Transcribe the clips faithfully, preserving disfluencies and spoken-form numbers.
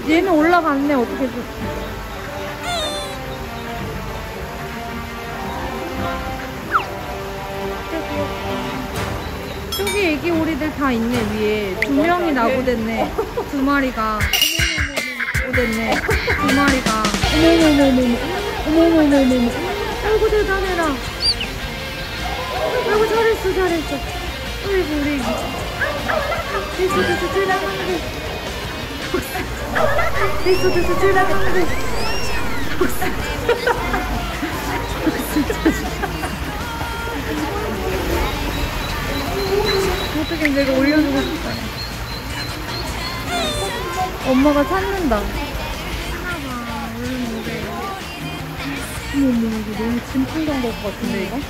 얘는 올라갔네. 어떻게 좀. 저기 애기 오리들 다 있네. 위에 두 명이 나고됐네. 두 마리가 나고됐네. 두 마리가. 어머머머머머. 어머머머머머. 아이고 대단해라. 아이고 잘했어 잘했어. 아이고 우리 애기. 됐어 됐어 들어가는데. 됐어 됐어 들어가는데. 어떻게 내가 올려주고 싶다. 엄마가 찾는다. 하나봐. 얼른 오래. 어머 어머 이거 너무 진품 간 것 같은데 이거?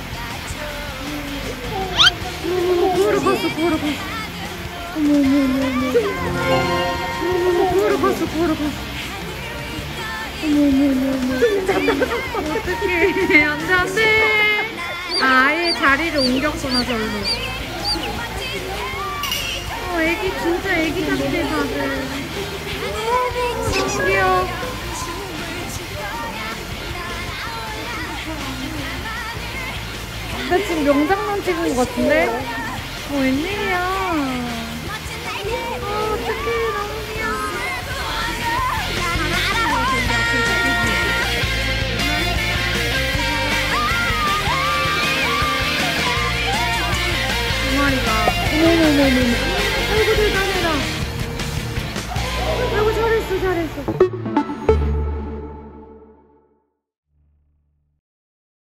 어머 구하러 갔어 구하러 갔어. 어머 어머 어머 어머 어머 구하러 갔어 구하러 갔어. 어머 어머 어머 어머 어떡해. 안돼 안돼. 아, 아예 자리를 옮겼구나 절로. 어, 애기 진짜 애기 같아 다들. 너무 귀여워. 나 지금 명장면 찍은 것 같은데? 어, 웬일이야. 어, 어떡해 너무 귀여워. 두 마리가. 어머머머머. 아이고 대단해라. 아이고 잘했어 잘했어.